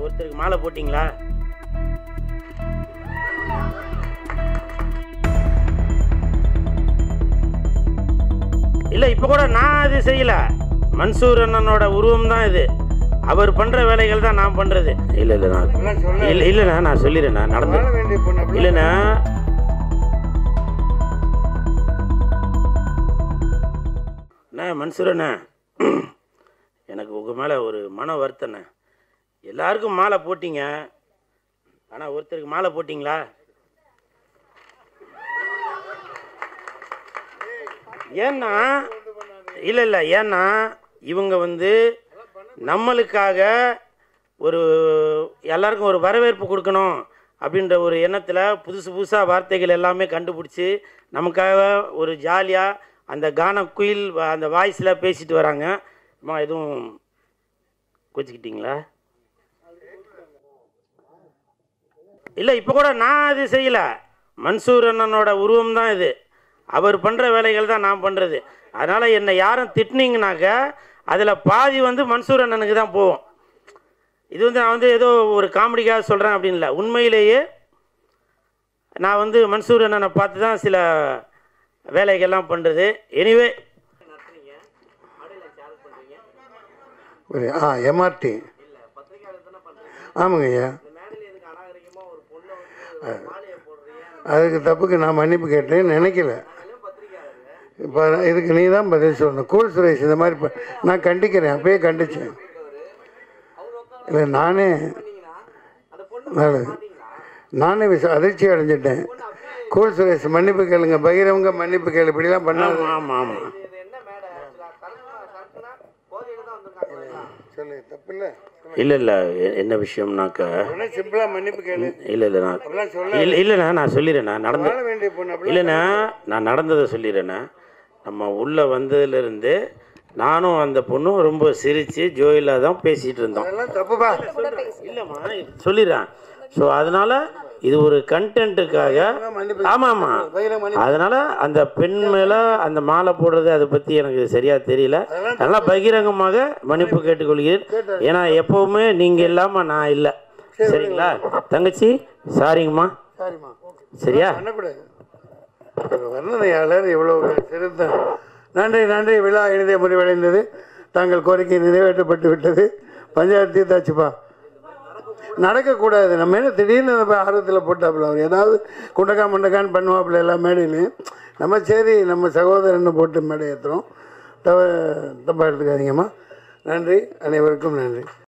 ஒருத்தருக்கு மாலை போட்டிங்களா? இல்லை, இப்போ கூட நான் அது செய்யலை. மன்சூர் அண்ணனோட உருவம் தான் இது. அவர் பண்ணுற வேலைகள் தான் நான் பண்ணுறது. இல்லைண்ணா நான் சொல்லிடுறேண்ணா. நடந்து இல்லைண்ணா. அண்ணா மன்சூர் அண்ணா, எனக்கு உங்கள் மேலே ஒரு மன வருத்தண்ணே. எல்லாருக்கும் மாலை போட்டிங்க, ஆனால் ஒருத்தருக்கு மாலை போட்டிங்களா? ஏன்னா இல்லை ஏன்னா இவங்க நம்மளுக்காக எல்லாருக்கும் ஒரு வரவேற்பு கொடுக்கணும் அப்படின்ற ஒரு எண்ணத்தில் புதுசாக வார்த்தைகள் எல்லாமே கண்டுபிடிச்சி நமக்காக ஒரு ஜாலியாக அந்த கான குயில் அந்த வாய்ஸில் பேசிட்டு வராங்க. அம்மா எதுவும் கோச்சிக்கிட்டீங்களா? இல்லை, இப்போ கூட நான் அது செய்யலை. மன்சூர் அண்ணனோட உருவம் தான் இது. அவர் பண்ணுற வேலைகள் தான் நான் பண்ணுறது. அதனால் என்னை யாரும் திட்டினீங்கனாக்க அதில் பாதி மன்சூர் அண்ணனுக்கு தான் போகும். இது நான் ஏதோ ஒரு காமெடிக்காக சொல்கிறேன் அப்படின்னு இல்லை. உண்மையிலேயே நான் மன்சூர் அண்ணனை பார்த்து தான் சில வேலைகள்லாம் பண்ணுறது. எனிவே எம்ஆர்டி ஆமாங்க ஐயா. அதுக்கு தப்புக்கு நான் மன்னிப்பு கேட்டேன்னு நினைக்கல. இப்போ இதுக்கு நீ தான் பதில் சொல்லணும். கூல் சுரேஷ் இந்த மாதிரி நான் கண்டிக்கிறேன், அப்பயே கண்டிச்சேன். இல்லை நானே அதிர்ச்சி அடைஞ்சிட்டேன். கூல் சுரேஷ் மன்னிப்பு கேளுங்க, பகிரவங்க மன்னிப்பு கேளு, இப்படிலாம் பண்ணாங்க. ஆமாம் ஆமாம் சொல்லு, தப்பு இல்லை. இல்லை என்ன விஷயம்னாக்கா சிம்பிளாக மன்னிப்பு கேளு. இல்லைண்ணா நான் சொல்லிடுறேண்ணா. இல்லைண்ணா நான் நடந்ததை சொல்லிடுறேண்ணா. நம்ம உள்ளே வந்ததுலேருந்து நானும் அந்த பொண்ணும் ரொம்ப சிரித்து ஜோயிலாக தான் பேசிகிட்டு இருந்தோம். தப்புப்பா. இல்லைம்மா சொல்லிடுறேன். ஸோ அதனால் இது ஒரு கண்டென்ட்டுக்காக. ஆமாம் அதனால் அந்த பெண் மேலே அந்த மாலை போடுறது அதை பற்றி எனக்கு சரியாக தெரியல. நல்லா பகிரங்கமாக மன்னிப்பு கேட்டுக்கொள்கிறேன். ஏன்னா எப்போவுமே நீங்கள் இல்லாமல் நான் இல்லை. சரிங்களா தங்கச்சி? சாரிங்கம்மா. சரியா? வர்ணனையாளர் இவ்வளோ சிறந்த நன்றி. விழா இனிதே முடிவடைந்தது. தாங்கள் கோரிக்கை நிறைவேற்றப்பட்டு விட்டது. பஞ்சாயத்து தீர்த்தாச்சுப்பா. நடக்கக்கூடாது. நம்ம என்ன திடீர்னு ஆர்வத்தில் போட்டாப்புல அவர் ஏதாவது குண்டக்கான்னு பண்ணுவாப்புல எல்லா மேடையிலையும். நம்ம சரி நம்ம சகோதரனை போட்டு மேடை ஏற்றுறோம். தப்பாக எடுத்துக்காதீங்கம்மா. நன்றி, அனைவருக்கும் நன்றி.